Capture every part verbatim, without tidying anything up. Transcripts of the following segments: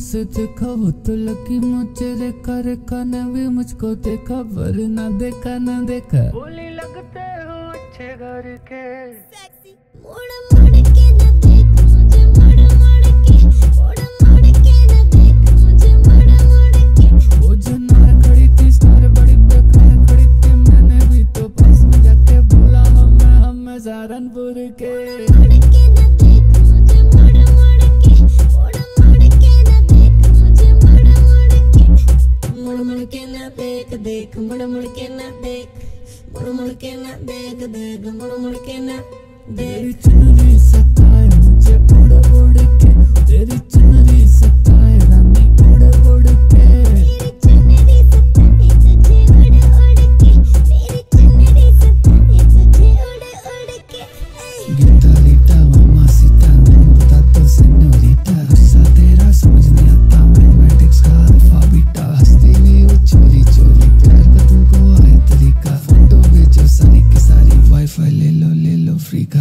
से देखा वो तो लगी मुझे, रेखा रेखा ने भी मुझको देखा, वरना देखा ना देखा। बोली लगते हो अच्छे घर के, मुड़ मुड़ के न देख मुझे, मुड़ मुड़ के, मुड़ मुड़ के न देख मुझे, मुड़ मुड़ के। वो जनार खड़ी थी स्टार बड़ी बेकार खड़ी थी, मैंने भी तो पास में जाके बोला हम हम सहारनपुर के। देख मुड़ मुड़ के ना देख, मुड़ मुड़ के ना देख, देख मुड़ मुड़ के ना देख। तेरी चुनरी सताए मुझे उड़ उड़ के, तेरी चुनरी सताए रानी उड़ उड़ के। मेरी चुनरी सताए तुझे उड़ उड़ के, मेरी चुनरी सताए तुझे उड़ उड़ के। गीता रीता मामा सीता बता तो सेनोरिटा, गुस्सा तेरा समझ नहीं आता मैथमेटिक्स का अल्फा बीटा। हंसती भी वो चोरी चोरी, प्यार का तुमको आए तरीका, फोटो भेजो सारी की सारी, वाईफाई ले लो ले लो फ्री का।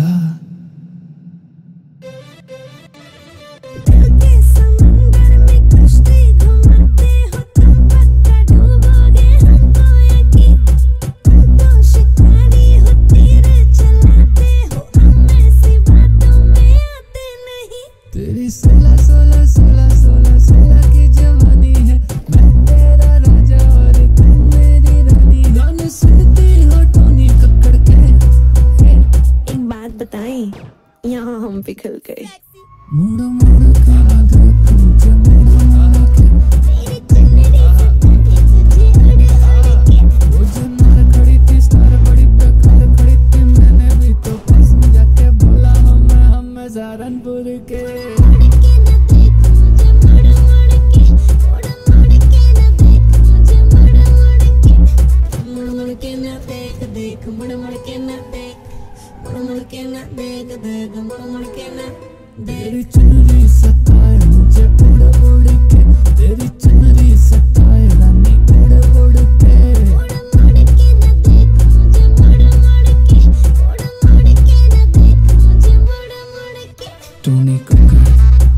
दिल के समंदर में कश्ती घुमाते हो तुम, पक्का डूबोगे हमको यकीन। तुम तो शिकारी हो, तेरे चलाते हो, हम ऐसी बातों में आते नहीं। तेरी सोलह सोलह सोलह सोलह सोलह की जवानी है, मैं तेरा राजा और तुम मेरी रानी। गाने सुनती हो टोनी कक्कड़ के। एक बात बताएं, यहाँ हम पिघल गए। मुड़ मुड़ के ना देख मुझे, मुड़ मुड़ के। मेरी चुनरी सताए तुझे उड़ उड़ के। वो जनार खड़ी थी स्टार बड़ी बेकार खड़ी थी, मैंने भी तो पास में जाके बोला हम हम सहारनपुर के। मुड़ के न देख मुझे, मुड़ मुड़ के, मुड़ मुड़ के न देख मुझे, मुड़ मुड़ के। मुड़ मुड़ के न देख, देख मुड़ मुड़ के न देख, मुड़ मुड़ के न देख, देख मुड़ मुड़ के न देख। तेरी चुनरी सताए मुझे उड़ उड़ के, तेरी चुनरी सताए रानी उड़ उड़ के। मुड़ मुड़ के न देख मुझे, मुड़ मुड़ के, मुड़ मुड़ के न देख मुझे, मुड़ मुड़ के। टोनी कक्कड़,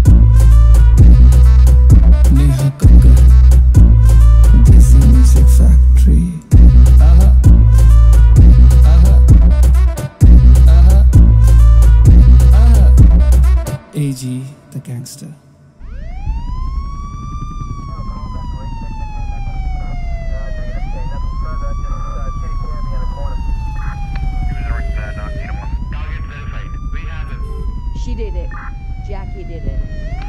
नेहा कक्कड़, देसी म्यूजिक फैक्ट्री। आहा आहा आहा आहा। A G the gangster. She did it. Jackie did it.